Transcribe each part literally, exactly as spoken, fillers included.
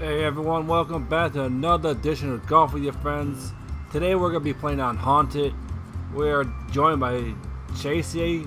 Hey everyone, welcome back to another edition of Golf with Your Friends. Today we're going to be playing on Haunted. We are joined by Chasey,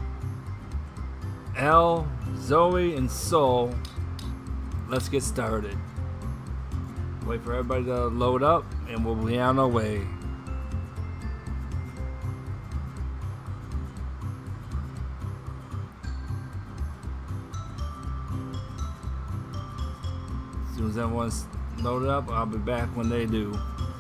Elle, Zoe, and Soul. Let's get started. Wait for everybody to load up and we'll be on our way. As soon as everyone's loaded up, I'll be back when they do.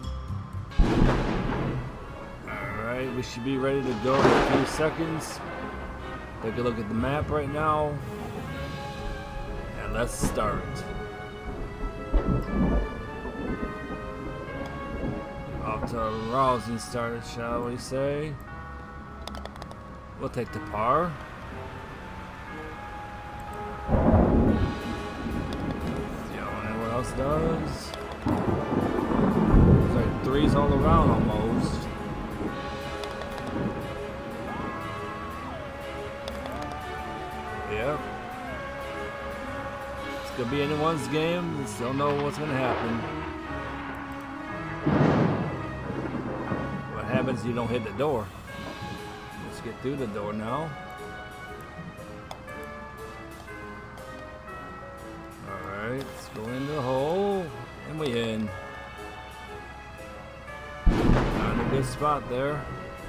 Alright, we should be ready to go in a few seconds. Take a look at the map right now. And let's start. Off to a rousing start, shall we say. We'll take the par. Does it's like threes all around almost. Yep. It's gonna be anyone's game. We don't know what's gonna happen. What happens if you don't hit the door? Let's get through the door now. Let's go in the hole, and we in. Found a good spot there.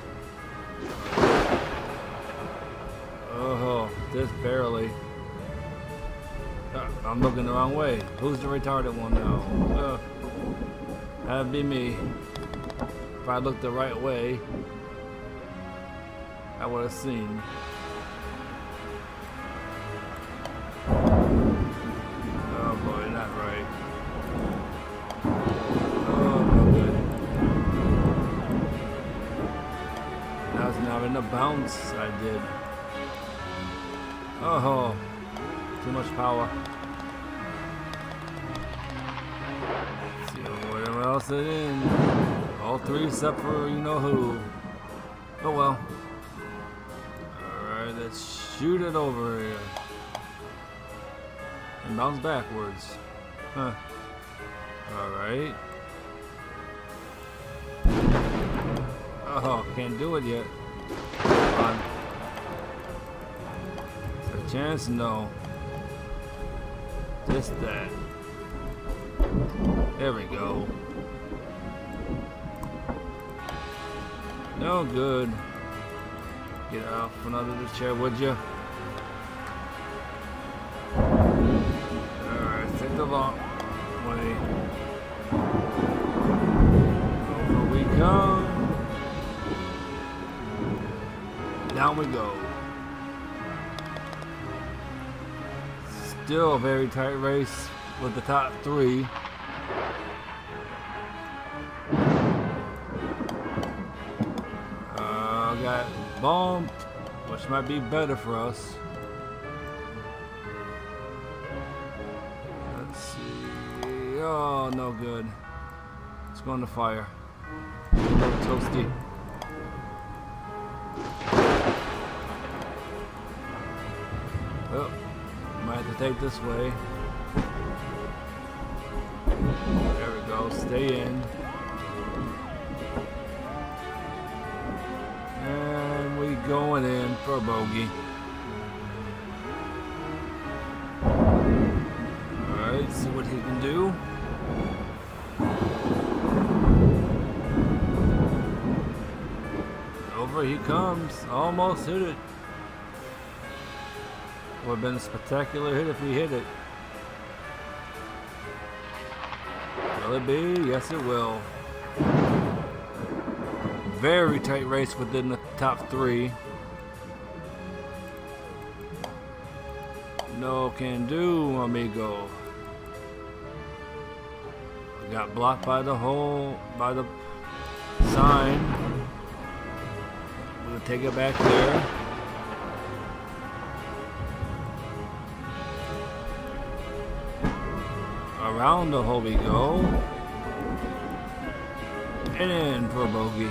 Oh, just barely. Uh, I'm looking the wrong way. Who's the retarded one now? Uh, that'd be me. If I looked the right way, I would have seen. The bounce I did. Oh, too much power. Let's see whatever else it in. All three except for you know who. Oh well. Alright, let's shoot it over here. And bounce backwards. Huh. Alright. Oh, can't do it yet. Come on. Is there a chance? No. Just that. There we go. No good. Get out from under the chair, would you? Alright, take the long way. Over we come. Down we go. Still a very tight race with the top three. Uh, got bumped, which might be better for us. Let's see. Oh, no good. Let's go on the fire. A little toasty. Oh, might have to take this way. There we go, stay in. And we going in for a bogey. Alright, see what he can do. Over he comes, almost hit it. Would have been a spectacular hit if we hit it. Will it be? Yes, it will. Very tight race within the top three. No can do, amigo. Got blocked by the hole, by the sign. We'll take it back there. Around the hole we go. And in for a bogey.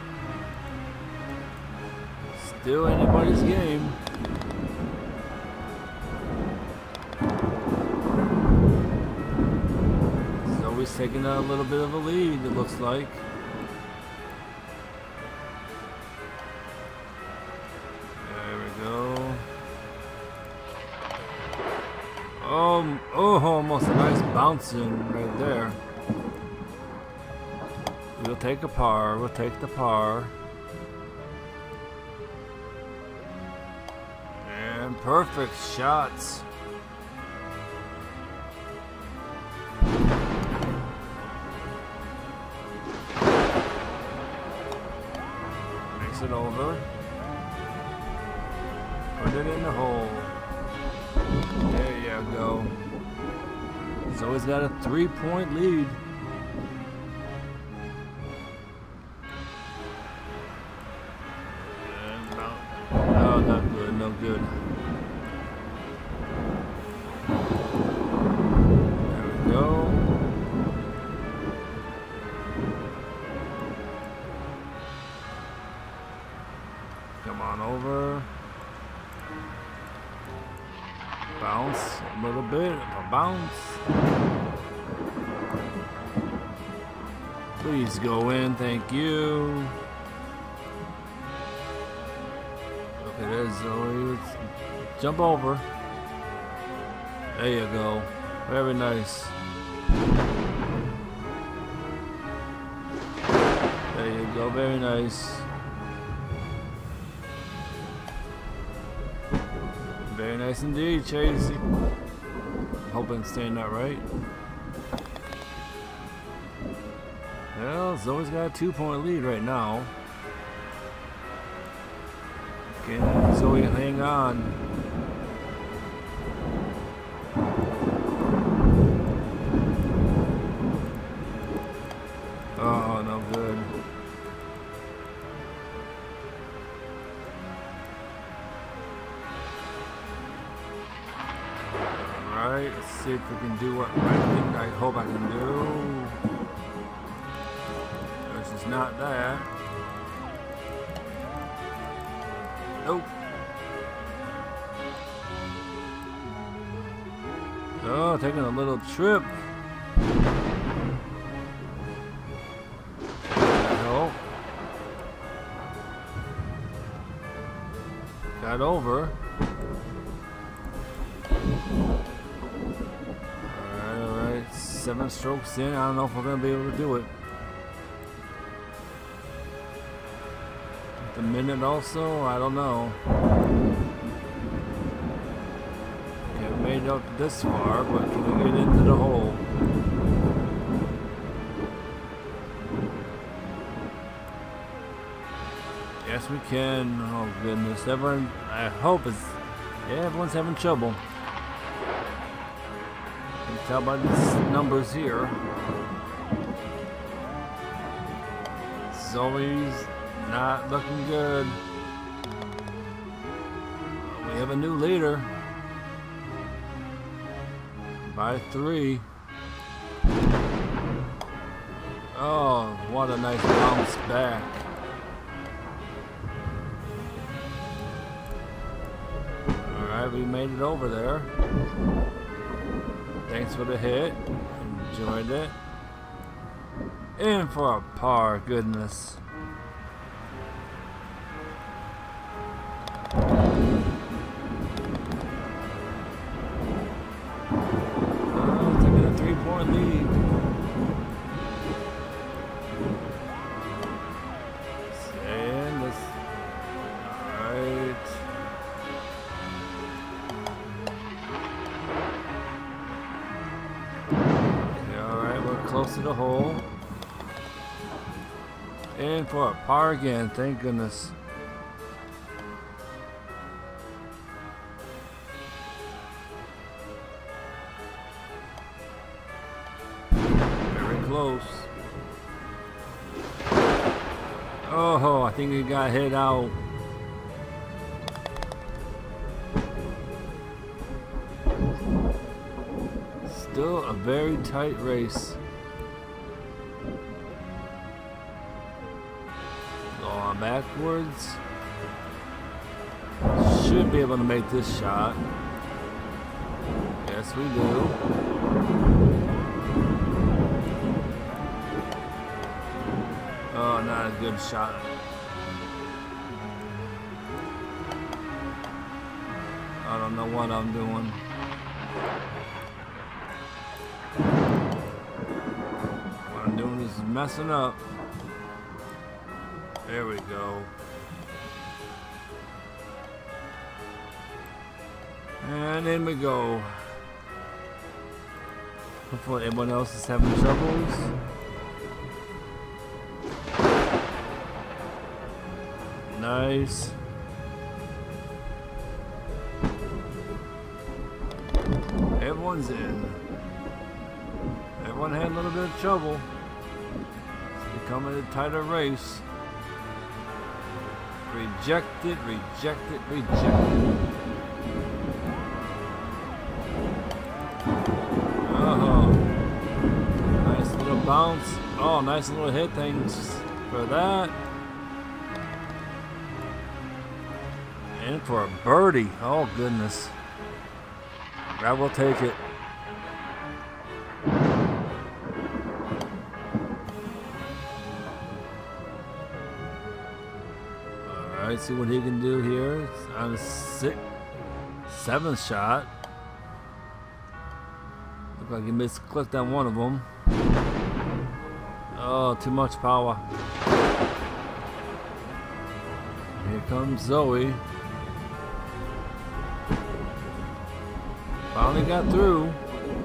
Still anybody's game. Zoe's taking a little bit of a lead, it looks like. There we go. Oh, oh, almost a nice bouncing right there. We'll take a par. We'll take the par. And perfect shots. Mix it over. Put it in the hole. There you go. Zoe's got a three-point lead. Oh, not good, no good. There we go. Come on over. Bounce a little bit, a bounce. Please go in, thank you. Okay, there's Zoe. Jump over. There you go. Very nice. There you go, very nice. Very nice indeed, Chase. Hoping it's staying that right. Well, Zoe's got a two-point lead right now. Can Zoe hang on? Oh, no good. Alright, let's see if we can do what I think I hope I can do. This is not that. Nope. Oh, taking a little trip. No. Got over. Alright, alright. Seven strokes in. I don't know if we're going to be able to do it. The minute also, I don't know. Okay, we made it up this far, but can we get into the hole? Yes, we can. Oh goodness, everyone. I hope is. Yeah, everyone's having trouble. You can tell by these numbers here. Zoe's not looking good. We have a new leader by three. Oh, what a nice bounce back. Alright, we made it over there. Thanks for the hit. Enjoyed it. In for a par, goodness. Lead. And this. Alright. Okay, alright, we're close to the hole. And for a par again, thank goodness. Close. Oh, I think he got hit out. Still a very tight race. Going backwards. Should be able to make this shot. Yes, we do. good shot. I don't know what I'm doing. What I'm doing is messing up. There we go. And in we go. Hopefully everyone else is having troubles. Nice. Everyone's in. Everyone had a little bit of trouble. It's becoming a tighter race. Reject it, reject it, reject it. Oh, nice little bounce. Oh, nice little hit. Thanks for that. And for a birdie. Oh, goodness. I will take it. Alright, see what he can do here. It's on a six, seventh shot. Look like he misclicked on one of them. Oh, too much power. Here comes Zoe. Finally got through.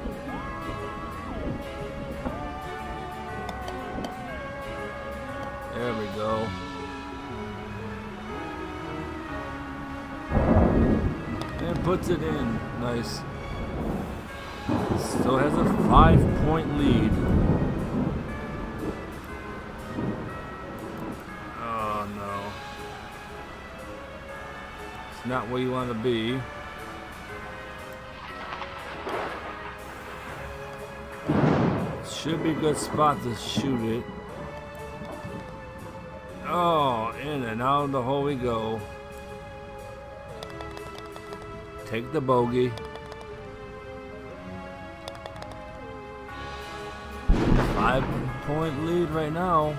There we go. And puts it in. Nice. Still has a five point lead. Oh no. It's not where you want to be. Should be a good spot to shoot it. Oh, in and out of the hole we go. Take the bogey. Five point lead right now.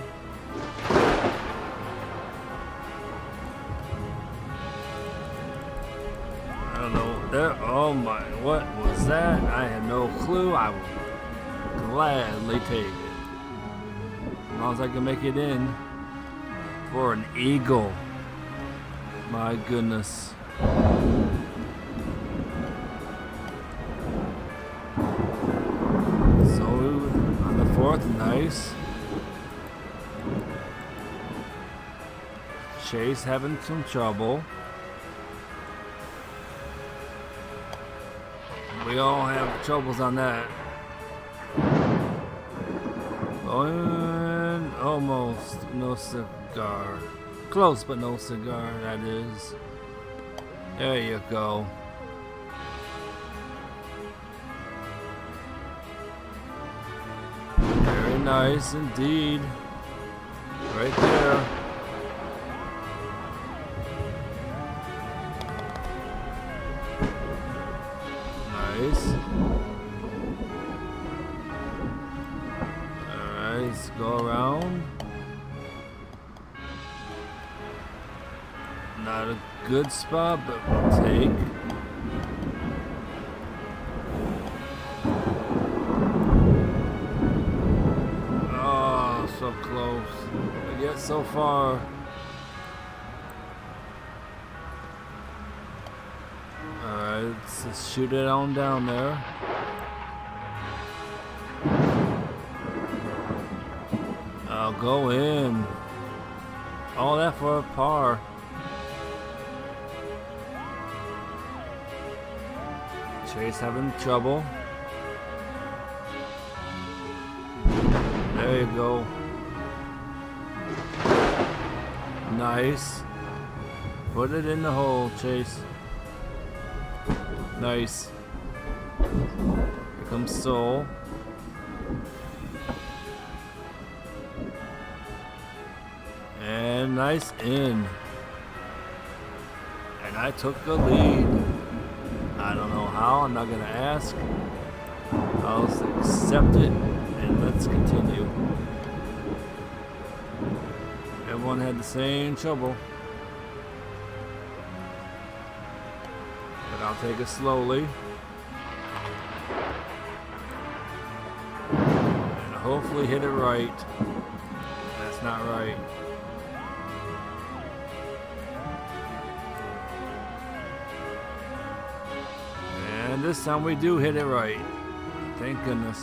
I don't know. There. Oh my! What was that? I had no clue. I would gladly take it. As long as I can make it in for an eagle. My goodness. So on the fourth, nice. Chase having some trouble. We all have troubles on that. And almost no cigar. Close, but no cigar, that is. There you go. Very nice indeed. Right there. Nice. Let's go around. Not a good spot, but we'll take. Oh, so close. But yet so far. Alright, let's just shoot it on down there. I'll go in. All that for a par. Chase having trouble. There you go. Nice. Put it in the hole, Chase. Nice. Here comes Soul. And nice in. And I took the lead. I don't know how, I'm not gonna ask. I'll just accept it and let's continue. And everyone had the same trouble. But I'll take it slowly. And hopefully hit it right. That's not right. And this time we do hit it right. Thank goodness.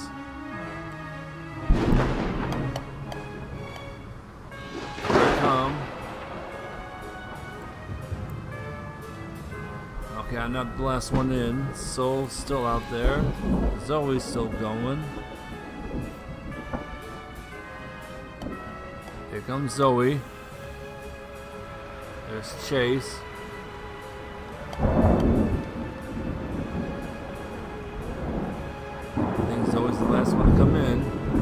Here I come. Okay, I knocked the last one in. Soul's still out there. Zoe's still going. Here comes Zoe. There's Chase. Zoe's the last one to come in.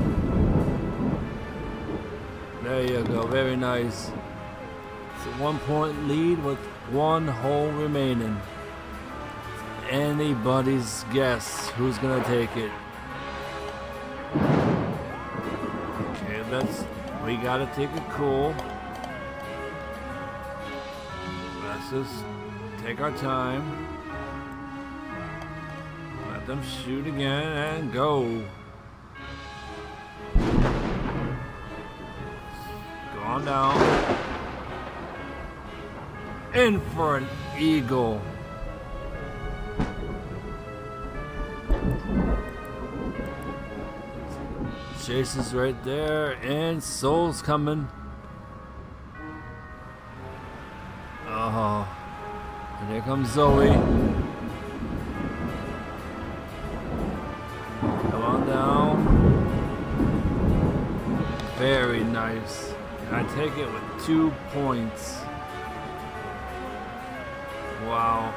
There you go, very nice. It's a one point lead with one hole remaining. Anybody's guess who's gonna take it. Okay, let's, we gotta take it cool. Let's just take our time. Let them shoot again and go. Go on down. In for an eagle. Chase is right there and Soul's coming. Oh, and here comes Zoe. Very nice. And I take it with two points. Wow.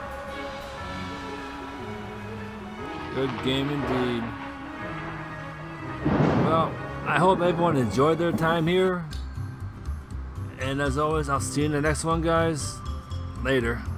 Good game indeed. Well, I hope everyone enjoyed their time here. And as always, I'll see you in the next one, guys. Later.